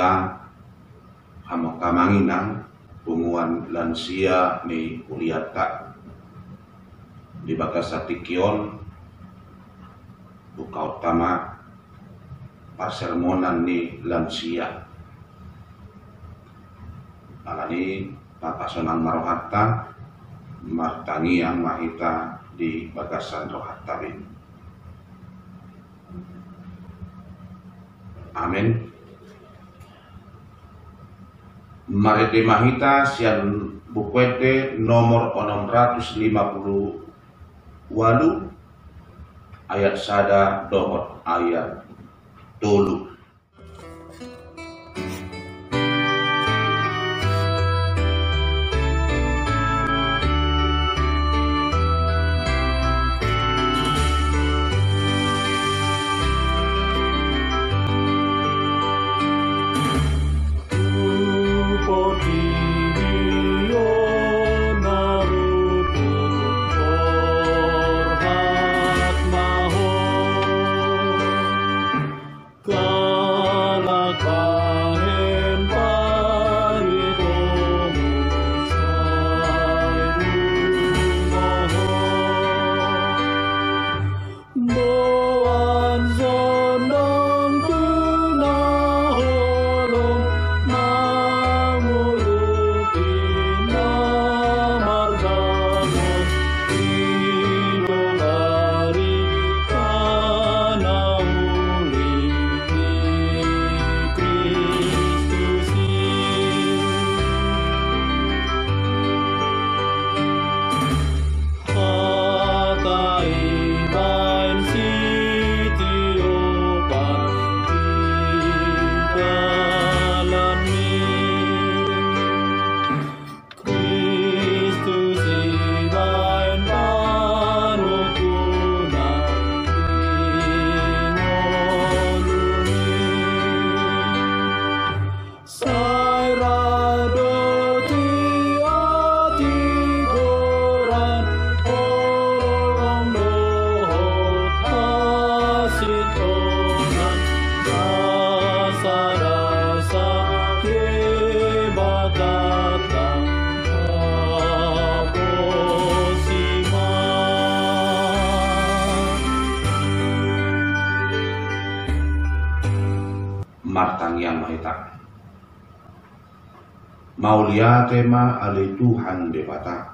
mahita hamakamanginang punguan lansia ni kuliata di Bagasatikion buka utama pasermonan ni lansia alani papasonan marohatta martangiang mahita di Bagasan rohatta rin. Amin. Marete mahita sian bukwete nomor 658 ayat sada dohot ayat tolu. Martang yang mahita mauliate ma ale Tuhan debata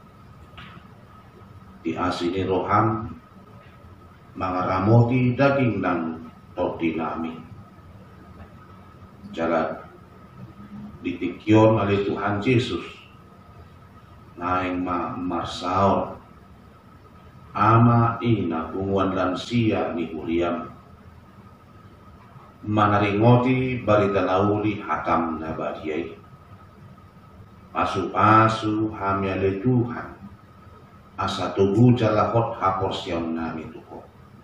di asini roham mangaramoti daging dan roti nami jalan ditikyon ale Tuhan Yesus naing ma marsaon ama ina punguan lansia ni Uliam manaringoti barita nauli hatam na badiyay pasu-pasu hamiale Tuhan asa tugu jalakot haporsyon nami tuko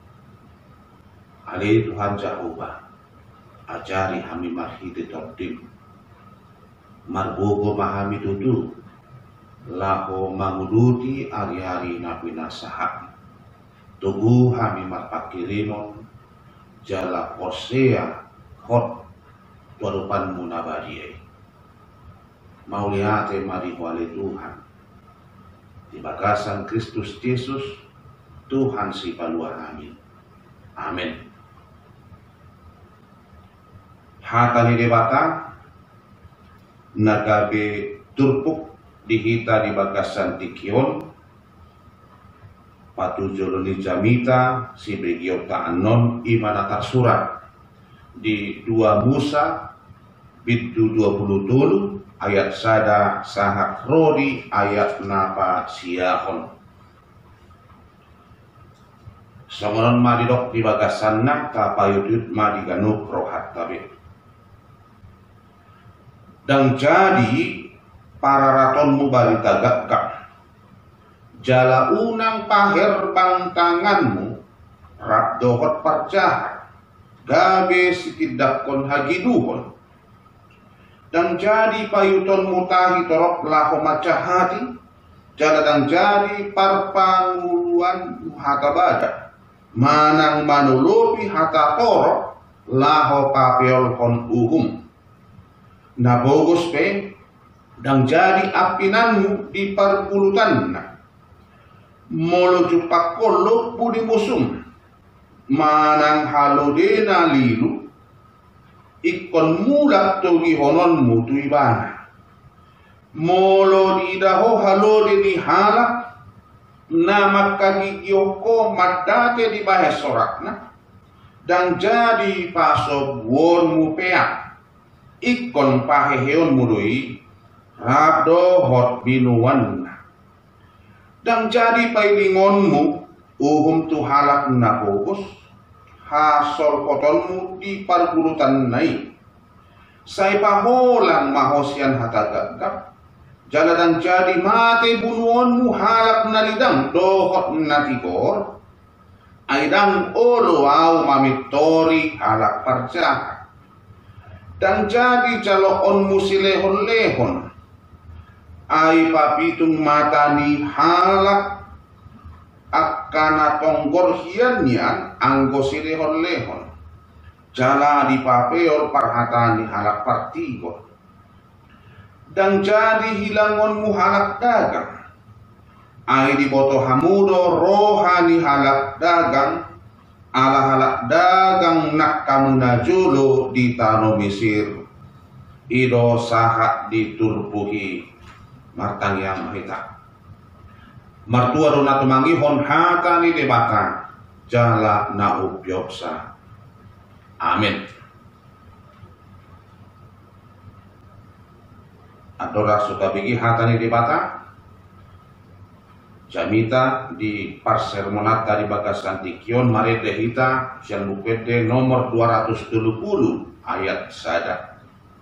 ale Tuhan Jehovah ajari hami marhiti tortim marbogo mahami tutu laho manguduti ari-ari napi nasahat tugu hami marpakirimon jala Hosea hot tuarupan munabadiyai mauliate mari wale Tuhan di Bagasan Kristus Yesus Tuhan si paluan amin. Amin. Hatani debata nagabe turpuk dihita di Bagasan Tikion patujoloni jamita si begiota anon imana surat di 2 Musa bidu 20 ayat sada sahak rodi ayat napa siahon songonon madidok di Bagasan nak kapayudut madiganu rohat tabe dan jadi para raton mubarita gagak jala unang paher bangtanganmu rap dohot parjahat gabe sikidakon hagiduhon dan jadi payuton mutahi torok laho macahati jala dan jadi parpanguluan hata bada manang manulupi hata torok laho papeol kon uhum Nabogos pe dang jadi apinanmu di parpulutan na. Molo cupakolo budi musum manang halode na lilu ikon mulak to gihononmu tu ibana. Molo di daho halode di halak na makagigiyoko madate di bahe sorakna dan jadi paso buonmu peak ikon paheheon mudoi rado hot binuan dan jadi pailingonmu uhum tu halak na bogos hasol kotonmu di pargulutan nai sai paholang mahosian hatagagap jala dan jadi mate bunuonmu halak na lidang dohot na tigor aidang olo au mamitori halak parjaka dan jadi caloonmu silehon-lehon ay papitung mata ni halak akana tonggor hianyan anggo silehon-lehon jala di papeol parhata ni halak partigor dan jadi hilangonmu halak dagang ay di boto hamudo rohani halak dagang ala halak dagang nak kamu najulo di tano Mesir ido sahat diturpuhi martang yang mahita martua rona tumangihon hata ni debata jala na upyoksa. Amin. Adora suka bigi hata ni debata jamita di parsermonata di Bagasan Tikion marede hita sian bukete nomor 270 ayat sada.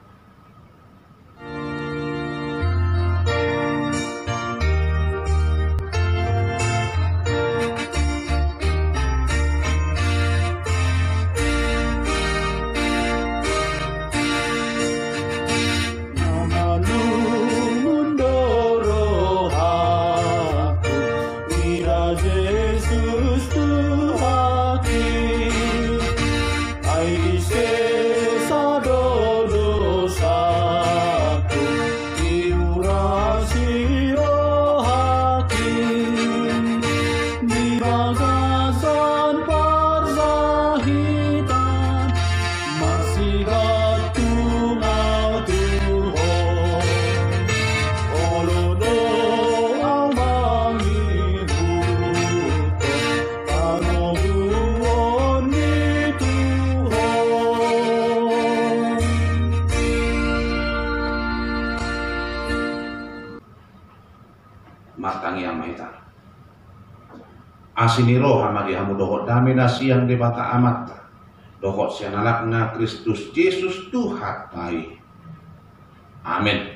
Asiniro hamadi hamu dohot dame na siang debata amat dohot siang anakna Kristus Yesus Tuhan tai. Amin.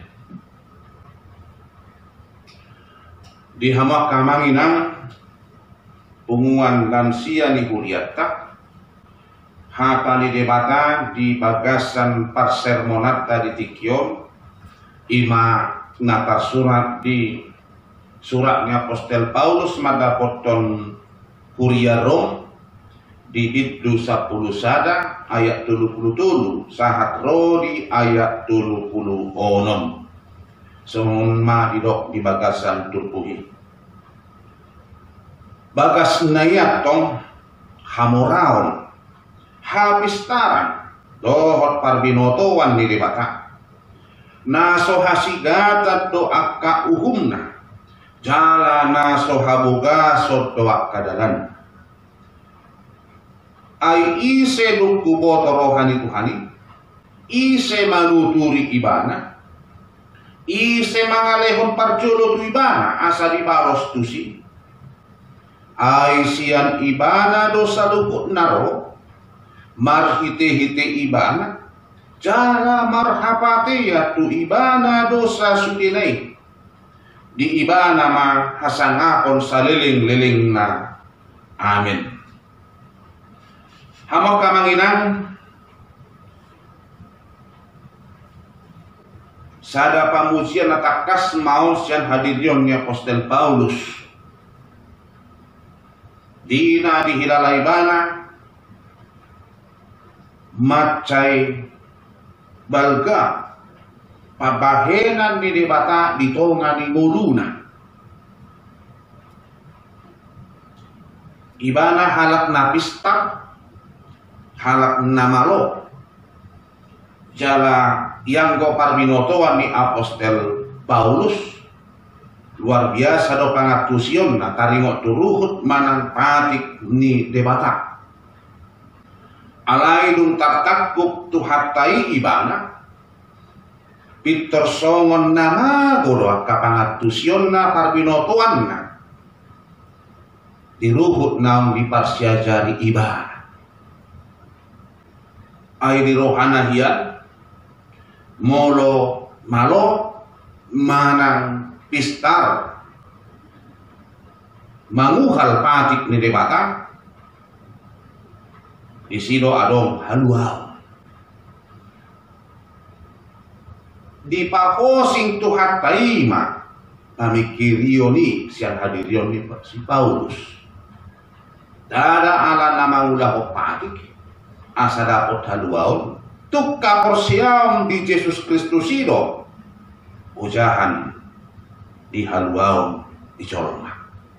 Di hamak kamanginang punguan lansia ni huliatak hata ni debata di Bagasan parsermonata di Tikion ima natar surat di suratnya Apostel Paulus madapoton Kuria Rom di Hiddu 10 sada ayat 77 sahat rodi ayat 76 semua didok di Bagasan turpuhi bagas nayatong hamoraon hapistaran dohot parbinotowan ni debata naso hasigata do akka uhumna jala naso habuga doa kadalan ay ise lukuboto rohani Tuhani ise manuturi ibana ise mangalehon parjolo tu ibana asa di baros tusi ay sian ibana dosa lukut naro marhite-hite ibana jala marhapate ya tu ibana dosa sudinai di ibana ma hasangakon saliling-liling na. Amin. Hamok kamanginang sada pamujian natakas mau sian hadirion ni Apostel Paulus dina dihilalai bana macai balga pabahenan ni debata di tonga ni muluna. Ibana halak na pista, halak na malo. Jala yang go parbinotoan ni Apostel Paulus luar biasa do pangatusion na taringot turuhut manang patik ni debata. Alai dun tartakuk tuhatai ibana Peter songon nama goro kapangatusion na parbinotoan na diruhut nam di parsiajari ibadah. Ay di rohana hiyan molo malo manang pistar manguhal patik ni debata di sino adong haluaw di pakosing tuhat taima pamikirioni siang hadirioni si Paulus dada ala nama ulah patik asa dapot haluaw tuk kaporsiam di Yesus Kristus ito ujahan di haluaw di colma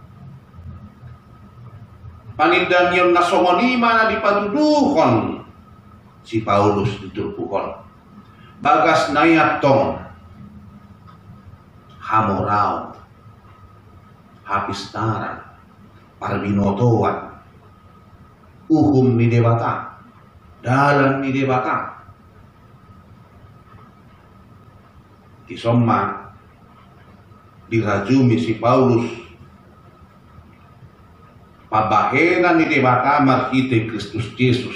panindan yung nasongonima na dipatuduhon si Paulus diturpuhon bagas nayatong hamoraw hapistaran parbinotoan uhum ni debata dalam ni debata isomma dirajumi si Paulus pabahenan ni debata marhite Kristus Yesus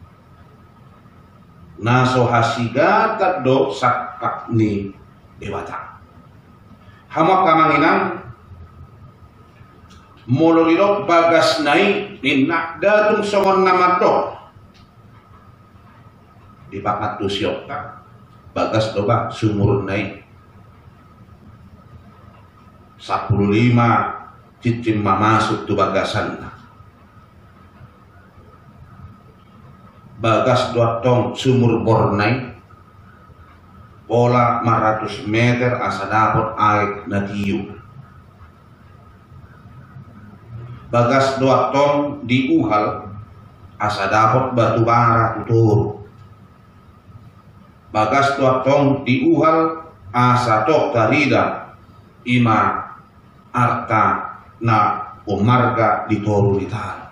naso hasigata do sakak ni debata hamak kamanginang mololirok bagas nai ninak datung songon namadok di pakat tusyok bagas doba sumur nai 15 cicim masuk tu bagasan bagas doatong sumur bornai pola 400 meter asa dapot air natiyu bagas doatong di uhal asa dapot batu bara tutur bagas doatong di uhal asa tok tarida ima arta na umarga di toru litar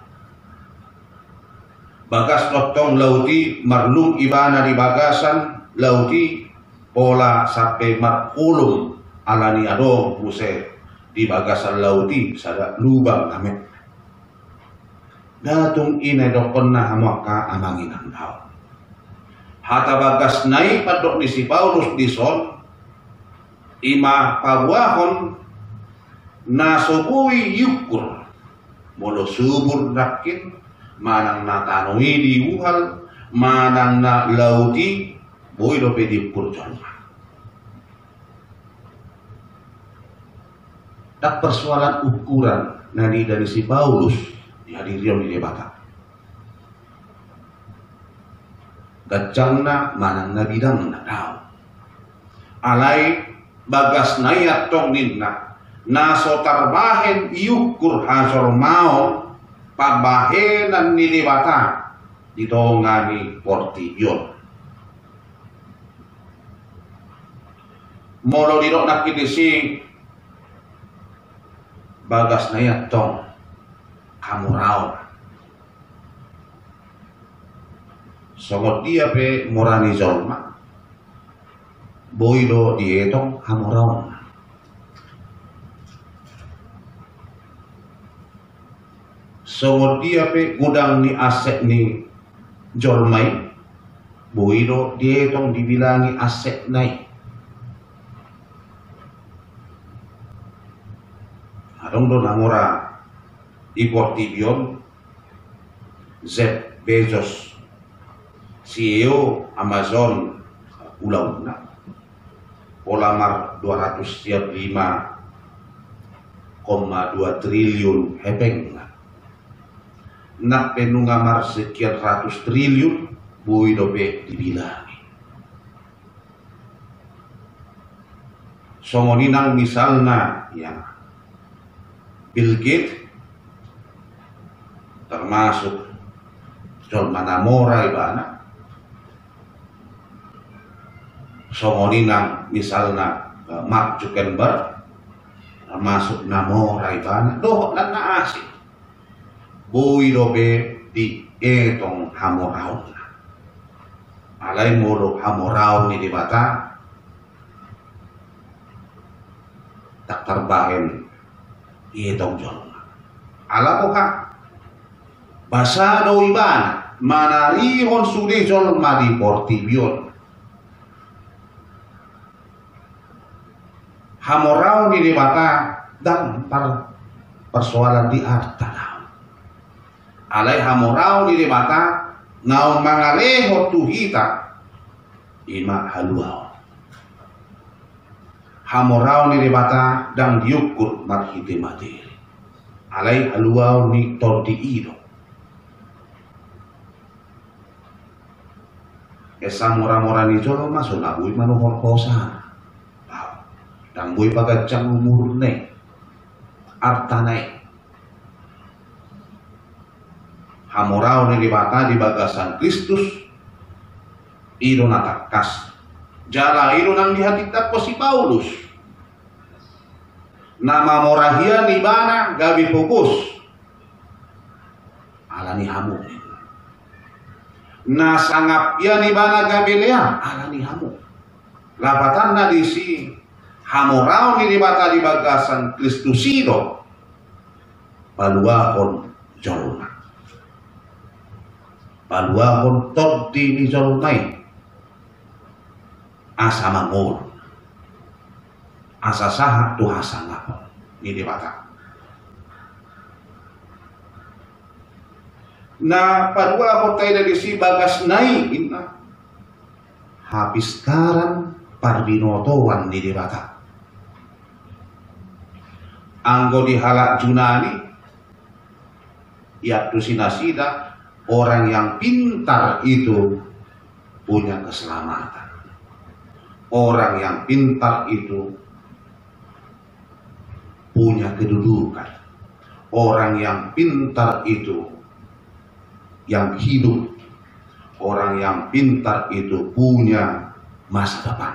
bagas doatong lauti marlum ibana di bagasan lauti pola sampai markulum alani adong buse di bagasan lauti sada lubang kami datung ine dokon na hamaka amangin ang tao hata bagas naik padok ni si Paulus di son ima pabuahon nasubui yukur molo subur rakin manang natanui di uhal manang na lauti boy do pedi purjolma tak persoalan ukuran nani dari si Paulus dihadirion di debata gajangna manang na bidang na tao alay bagas nayat tong ninna naso tarbahen yukur hasor mao pabahenan ni debata dito nga ni Portillo molo dito nakidisi bagas nayat tong kamuraw songot dia pe morani zolma boydo dietong hamuraw songot dia pe gudang ni asek ni jolmai boydo dietong dibilangi asek nai adong do namora Portillo Jeff Bezos CEO Amazon ulang polamar 205,2 triliun hepeng nak penungamar sekian ratus triliun bui dope dibilangi songoninang misalna ya Bill Gates termasuk John Manamora ibana, songoninang misalna Mark Zuckerberg termasuk Namora ibana doh lan naasi bui dobe di etong hamorau alai molo hamorau ni dibata tak terbahen etong jol ala poka basado ibana manarihon sude jol madi portibion hamorau ni dibata dan persoalan di artanau alai hamorau ni dibata naon mangaleho tuhita ima haluao hamorau ni dibata dan diukur marhite materi alai haluao ni tordi ido esa mora-mora ni jolo masuk nabui manuhor kosa dan bui pagacang umurne artanai hamorau ni dibata di bagasan Kristus ido natakas jala ido nang dihatita ko si Paulus nama morahia ni bana gabi fokus alani hamu na sangap ya ni bana gabi lea alani hamu lapatan na di si hamorau ni dibata di bagasan Kristus ido paluakon jolna paluakon tordi ni jolnai asa mangol asa sahat tu asa ngapon ni dibata na paluakon tayo dari si bagas nai inna hapistaran parbinotowan ni dibata anggo dihalak junani yaktu sinasida orang yang pintar itu punya keselamatan. Orang yang pintar itu punya kedudukan. Orang yang pintar itu yang hidup. Orang yang pintar itu punya masa depan.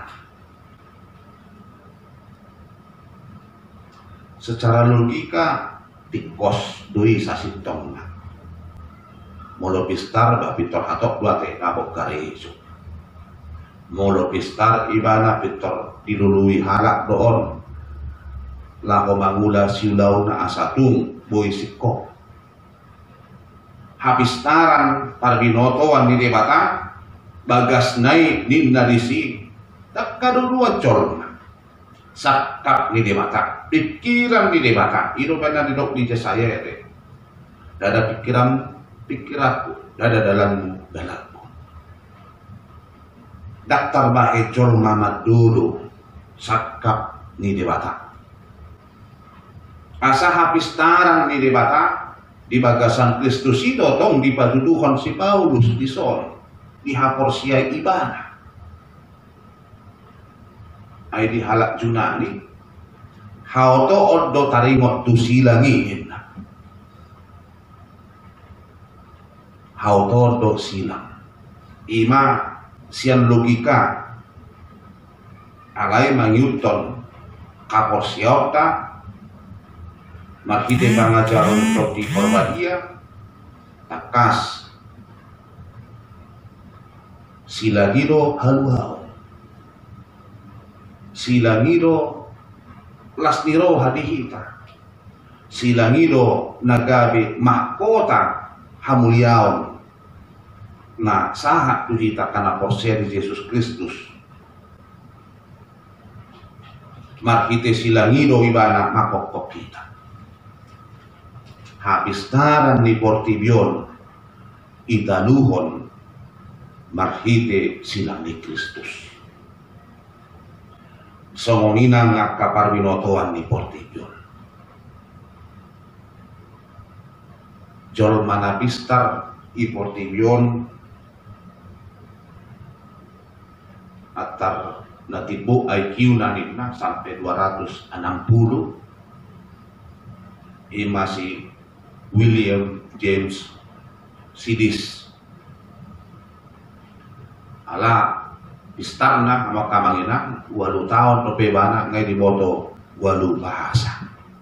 Secara logika tikos doi sasintong molo pistar ba pitor hatok dua teh nabok kare isu molo pistar ibana pitor dilului halak doon lako mangula siulauna asatung boy sikko hapistaran parbinotoan ni debata bagas nai ninna disi tak kadudua colna sakap ni debata pikiran ni debata ino bana didok di saya ya deh dada pikiranku dada dalamku daktar bae jol mamad dulu sakap ni debata asa hapistaran ni debata di bagasan Kristus itu tong di paduduhan si Paulus di sol di haporsiai ibana ay di halak junani hauto oddo taringot tu silangin hauto oddo silang ima sian logika alai mangyuton kaporsiota makide pangajaron untuk di korbadia takas silagiro haluhau silangiro lasniro hadihita silangiro nagabe mahkota hamuliaon na sahat tuhita kana porsia di Yesus Kristus markite silangiro ibana makokok kita hapistaran ni portibion italuhon marhite silang ni Kristus songongina nga kaparbinotoan ni portibion jol manapistar i portibion atar natibo IQ na nina sampai 260. Ima si William James Sidis. Ala pistar na makamangina 8 tahun pepebana ngay di boto 8 bahasa.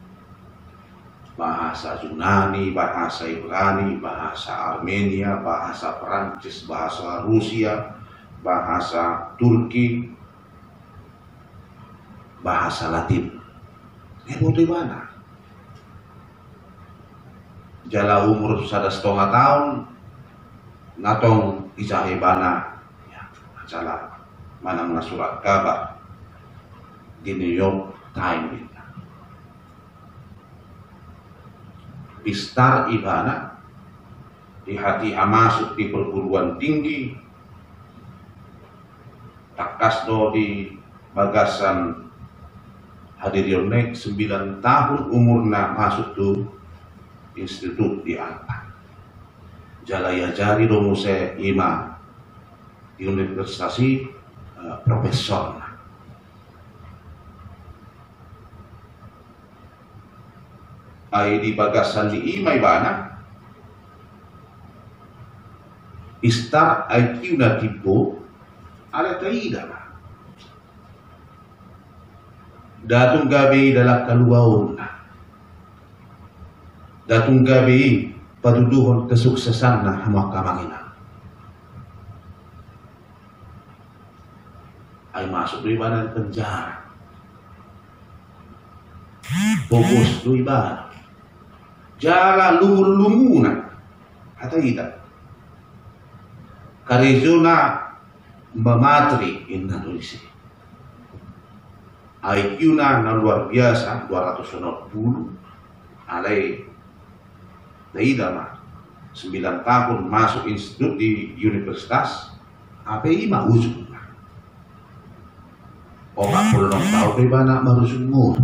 Bahasa Yunani, bahasa Ibrani, bahasa Armenia, bahasa Perancis, bahasa Rusia, bahasa Turki, bahasa Latin. Boto ibana. Jala umur 1,5 tahun natong isahibana ya, jala manang na surat kabar di New York Times. Pistar ibana di hati masuk di perguruan tinggi, takas do di bagasan hadirionek 9 tahun umurna masuk tuh institut di Alpa. Jalaya jari do muse ima di universitas profesor. Ay di bagasan di ima ibana istar IQ na tipo ala taida na datong gabi dalam kaluaon na datong gabi paduduhon kesuksesan na hamakamangina ay masuk do iba ng penjara fokus do iba jala lumur-lumuna atau tidak karizuna mamatri Indonesia IQ na luar biasa 260 alay tidak mah 9 tahun masuk institut di universitas API mah ujung perlu tahu bagaimana merusumur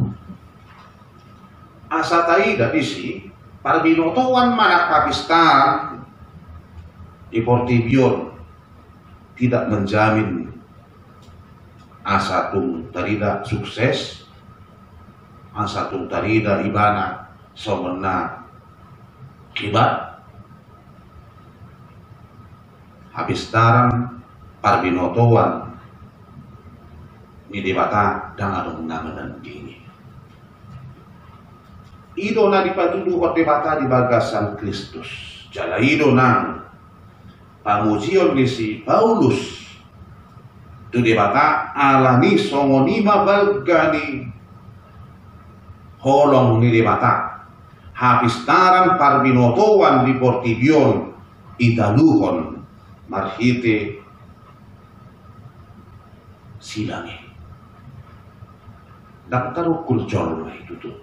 asa taida isi para binotoan mana Pakistan di Portibion tidak menjamin asa tung tarida sukses asa tung tarida ibana somena kibat habis tarang para binotoan ni debata dangarong nanganan dini ido na dipatuduh o debata di bagasan Kristus jala ido nang pamujion ni si Paulus tu debata alani songonima balgani holong ni debata hapistaran parbinotowan di Portibion italuhon marhite silangi dapat kulcol itu tuh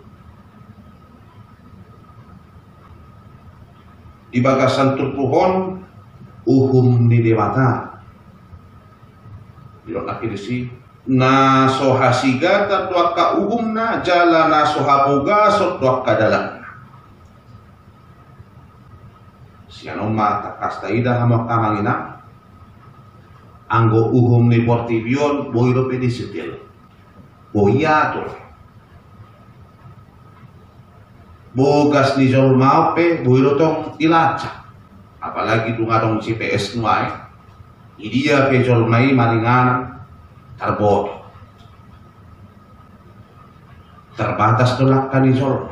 di bagasan turpuhon uhum ni dewata bilok akhir si na sohasiga tatuak ka uhum na jala na sohapuga sotuak ka dalam sianoma takastaida hama kamangina anggo uhum ni Portibion boiro pedisitil boyator bogas ni jol maupe boiro tong ilaca apalagi tu ngadong CPS nuai idia pe jol mai maringan tarbot terbatas tolak kan jol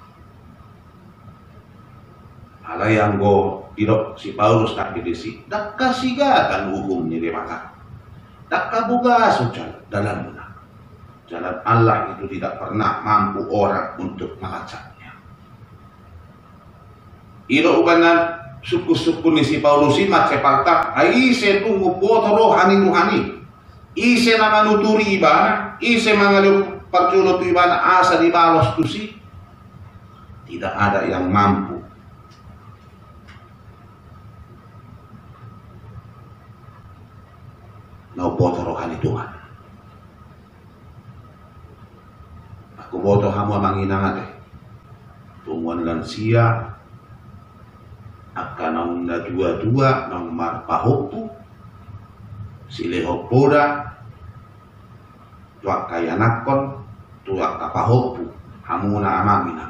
ala yang go irok si Paulus tak didesi dak kasiga hukum ni dia maka dak kabuga sucal dalam jalan Allah itu tidak pernah mampu orang untuk melacaknya. Iro ubanan suku-suku ni si Paulus imat sepaltak aise tunggu potoro hani ise na manuturi ibana ise mangalu parculo tu ibana asa di balos tu si tidak ada yang mampu na potoro hani Tuhan. Aku boto hamo manginang ate tumuan lansia akan nang dua-dua nang marpahopu silehopoda tuak kayanakon, tuak kapahopu, hamuna amamina.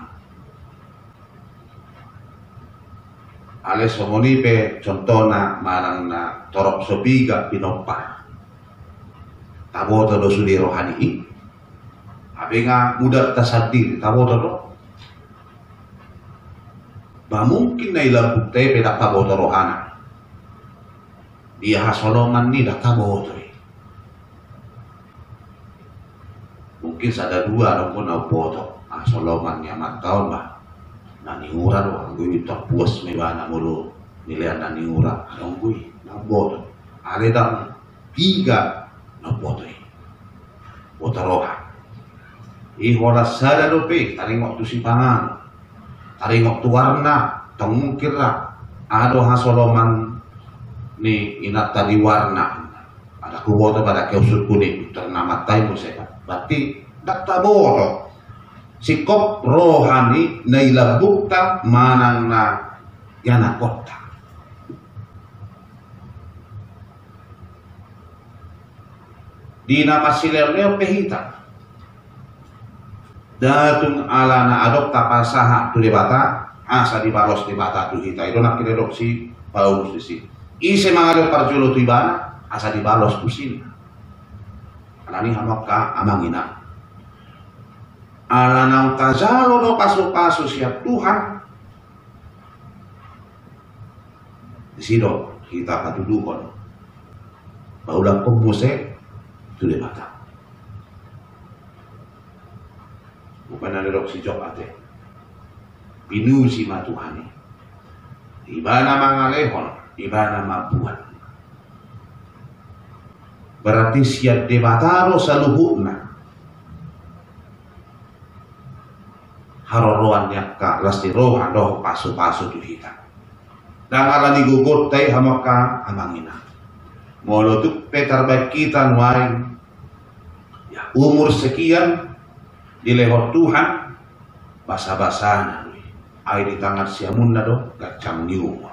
Ale somonipe contohna marang na torok sopiga pinopa. Taboto do sudi rohani. Abe nga muda tasadir taboto do. Ba mungkin na ilang bukte pedak taboto rohana. Dia hasolongan ni dak taboto. Mungkin sada dua dong pun au poto. Hasolongan ni amat tahun bah. Nani ura doang gue tak puas mebana mulu nilai nani ura dong gue nabot ada dang tiga nabot bota roha ihola sada dope taring waktu simpangan taring waktu warna tong mungkin lah ado hasoloman ni inat tadi warna ada kubota pada keusut kuning ternama tai museka berarti dak taboto sikop rohani na ilabukta manang na yanakota. Di nama silerleo pehita. Datung ala na adopta pasaha tu debata asa di balos debata tu hita. Itu nak kira si Paulus di sini. Ise mangado parjulo tu ibana asa di balos tu sini. Alani hamaka amangina. Ala nang kazalo do pasu-pasu siap Tuhan di sido kita kadudukon baulang pemuse itu dia mata bukan ada dok si jok ate pinu si ma Tuhani ibana mangalehon ibana mabuan berarti siap debataro saluhukna haroroan yakka lasti rohan doh pasu-pasu tu hita. Dan ala ni gugut tay hamaka amangina. Molo tu petar baik kita nuain ya umur sekian di lehor Tuhan basa-basana ai di tangan siamunna do gacang niuma.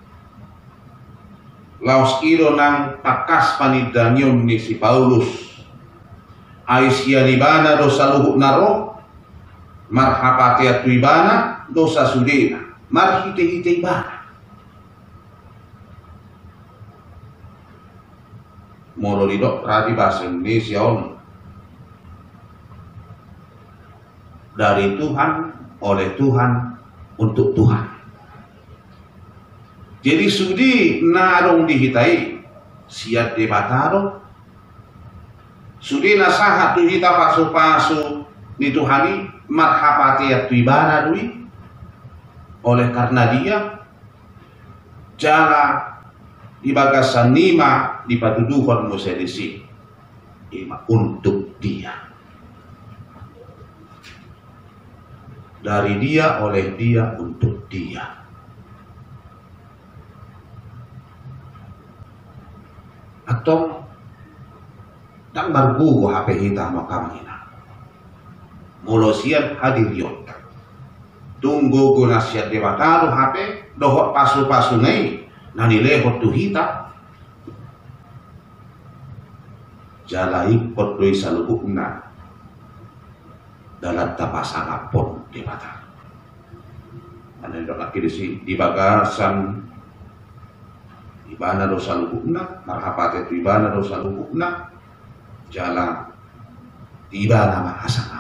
Laos iro nang pakas panidanyom ni si Paulus ai sianibana do saluhuk naro marhapati atu ibana dosa sudena marhite-hite ibana molo lidok radi bahasa Indonesia on dari Tuhan oleh Tuhan untuk Tuhan jadi sudi narong dihitai siat debataro sudi nasahat tu hita pasu-pasu ni Tuhani marhapati atu ibana dui oleh karena dia jala di bagasan nima di paduduhon musedisi ima untuk dia dari dia oleh dia untuk dia atau tak barbu HP kita makamina mulosian hadir yot tunggu guna siat debataru HP dohot pasu-pasu ngai nani lehot tu hita jalai pot doi salubukna dalam tapasana pon debata ada dok laki di bagasan ibana do salubukna marhapate tu ibana do salubukna jalan ibana mahasana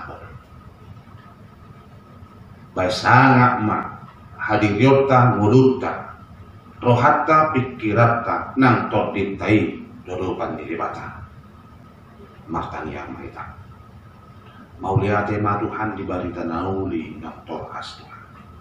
baik sangat ma hadiryota ngurutta rohatta pikiratta nang todintai dodopan diribata makan yang maita mauliate ma Tuhan dibarita nauli nang torhas Tuhan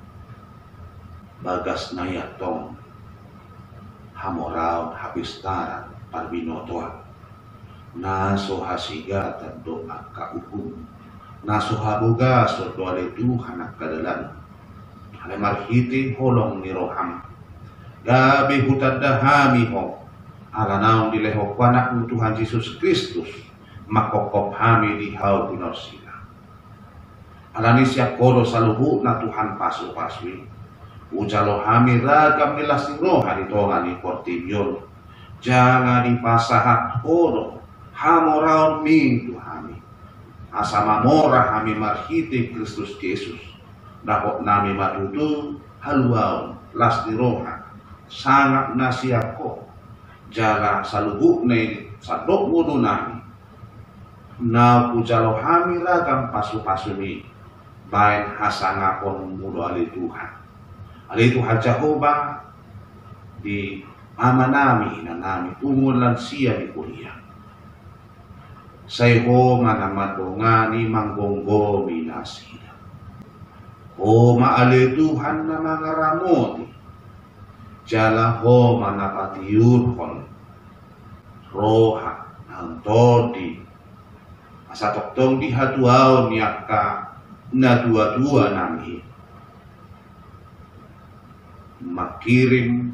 bagas nayatong hamoraun habistaran parbinotoan naso hasigatan doa kauhum naso habuga so doale Tuhan akadalan ale marhiti holong ni roham gabi hutadahami ho ala naon dileho panak Tuhan Yesus Kristus makokop hami di hau pinosila ala ni siap kodo saluhu na Tuhan pasu-pasui ujalo hami ragam nilasing roha di tonga ni portinyon jangan dipasahat kodo hamoraun min Tuhani asa mamora kami marhiti Kristus Yesus dapot nami matutu haluaon las diroha sangat nasiako jala salubuk ne sadok mudu nami na pujalo kami ragam pasu-pasuni bain hasangapon mudu ali Tuhan Jehovah di ama nami na nami tumulan siya di kuliah sayho manamadongani manggonggo minasida o maali Tuhan na mga ramoti jala ho manapatiyurhon roha ng todi asa toktong dihatuaw niya ka na dua-dua nami makirim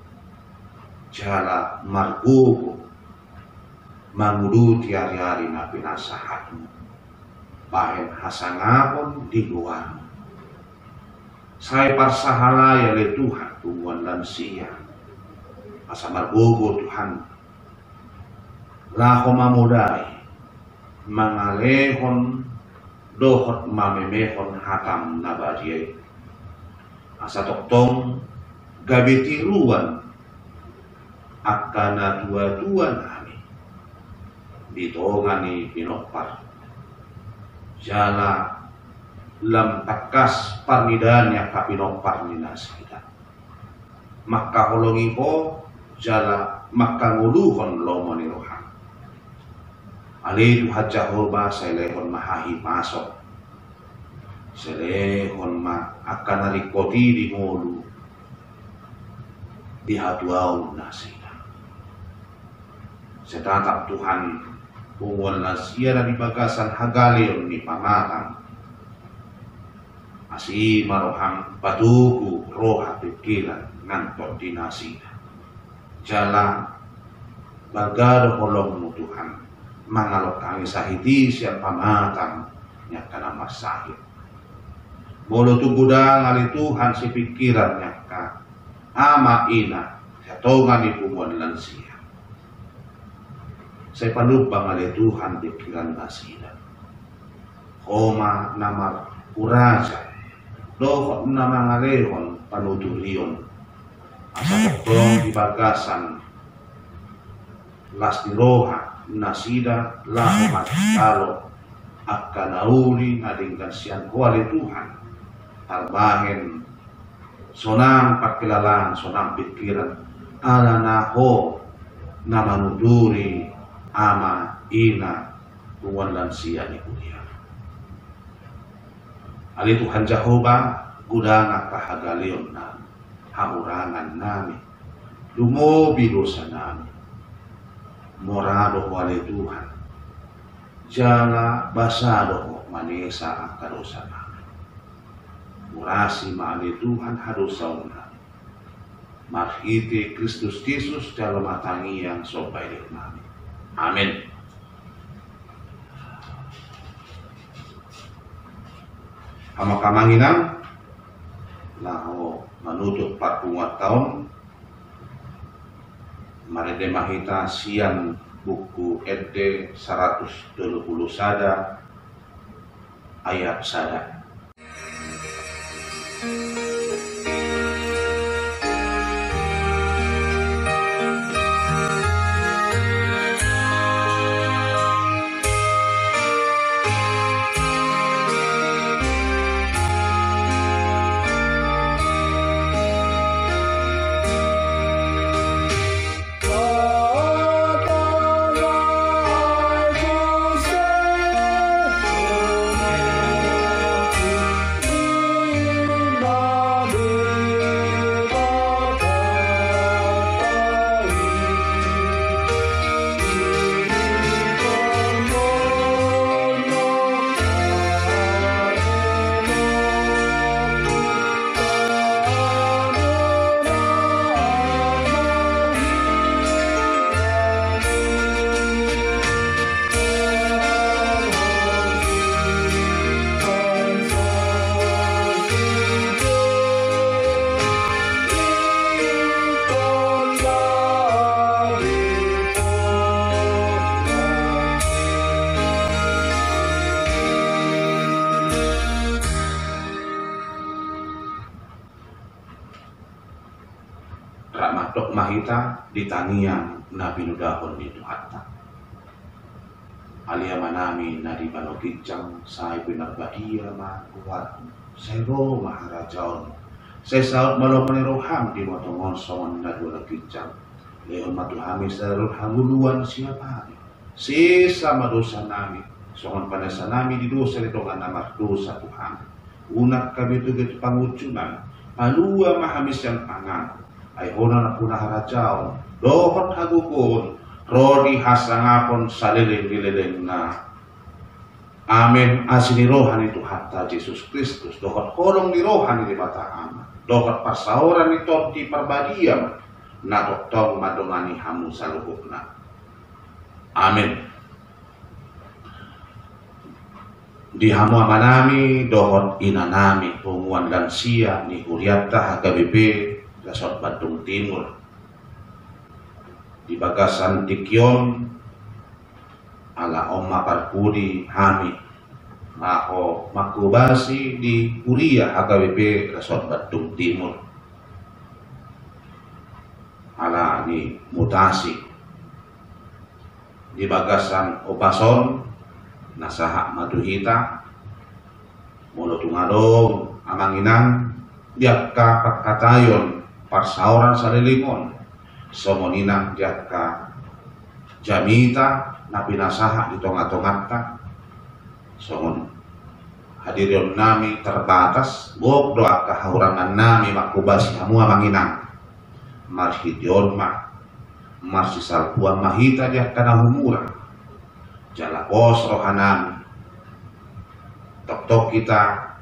jala margugo manguduti hari-hari na pinasahatmu bahin hasangapon di luar saya parsahalaya le Tuhan tumuan lansia asa margugo Tuhan laho mamudai mangalehon dohot mamemehon hatam nabadiyay asa toktong gabitiruan akana dua-dua nami ditongan ni pinopar jala lam takas parnidannya kapinopar ni nasida maka holongi po jala maka nguluhon lomo ni rohan alidu Jehovah selehon mahahi masok selehon ma akan narikoti di ngulu di hatuaw nasida setatap Tuhan punguan nasia na di bagasan hagalion ni pamatang asi marohang patuku roha pikiran ngantot di nasida jala bagado holong mo Tuhan mangalok kami sahiti siya pamatang niya ka na masahit bolo tugudang ali Tuhan si pikiran niya ka ama ina siya tongan ni punguan lansia saya palubang ali Tuhan pikiran nasida koma namar uraja dohot namangalehon panuturion asa koktong ibagasan las diroha nasida laho matkalo akanauli nadingkan siyan kuali Tuhan tarbahen sonang pakilalan sonang pikiran ala naho namanuduri ama ina tuwan lansia ni kuliah ali Tuhan Jehovah gudanga kahagalion na haurangan nami lumobi dosa nami morado wali Tuhan jala basado manesa akadosa nami murasi maali Tuhan hadosaw nami marhiti Kristus Yesus dalam matangi yang sobaylik nami amin. Kamanghinang laho manutup 40 tahun marede mahita siang buku RD 120 sada ayat sada mahita ditanian nabi nudahon itu hatta alia manami nadi balokicang saya benar badia ma kuat saya ro maharajaon saya saut balokani roham di motongon songon nadi balokicang leon matuhami sarul hanguluan siapa sisa madosa nami songon panasa nami di dosa itu nama dosa Tuhan unak kami itu gitu pangucunan palua mahamis yang pangan ay hona na punah harajao dohot hagukun rodi hasangapon salileng-lileng na amin asini rohani itu hatta Yesus Kristus dohot kolong di rohani di bata ama dohot pasauran itu di perbadiam na doktong madongani hamu saluhukna amin di hamu amanami dohot inanami pumuan lansia ni huriata HKBP Dasar Bandung Timur di bagasan Tikyon ala Oma Parkudi Hami Maho Makubasi di Kuria HKBP Dasar Bandung Timur ala ni mutasi di bagasan Opason Nasaha Maduhita Molotungadong Amanginang Diaka Pakatayon Parsauran Salilingon Somoninang Jaka Jamita Napinasaha di tonga-tongata Somon hadirin nami terbatas gok doa kahaurangan nami makubasi hamua manginang marhidyon ma marsisal puang mahita dia kana humura jala pos rohanami tok-tok kita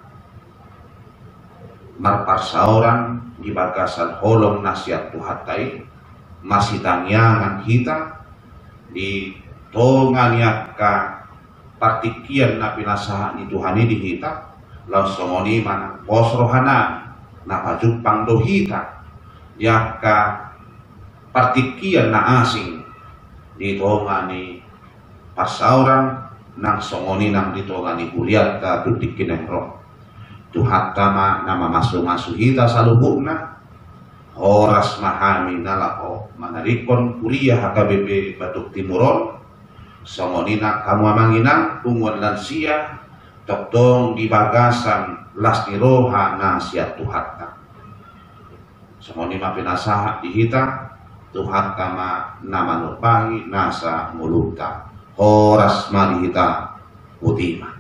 marparsauran di bagasan holong nasihat tuhatai masih tangyangan kita di tongan ka partikian napi nasaha ni Tuhani di kita lau somoni mana pos rohana napajupang dohita yaka partikian na asing di tongani pasauran nang somoni nang di tongani kuliat ka tudikin yang roh tuhatama nama masu-masu hita salubukna horas mahami nalako manarikon kuliah HKBP Batuk Timuron somonina kamu amanginang tungguan lansia toktong di bagasan lasni roha nasiat tuhatta somonima pinasaha dihita tuhattama nama nupahi nasa muluta horas malihita utima